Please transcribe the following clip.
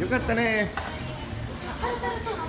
よかったね。 タルタルソース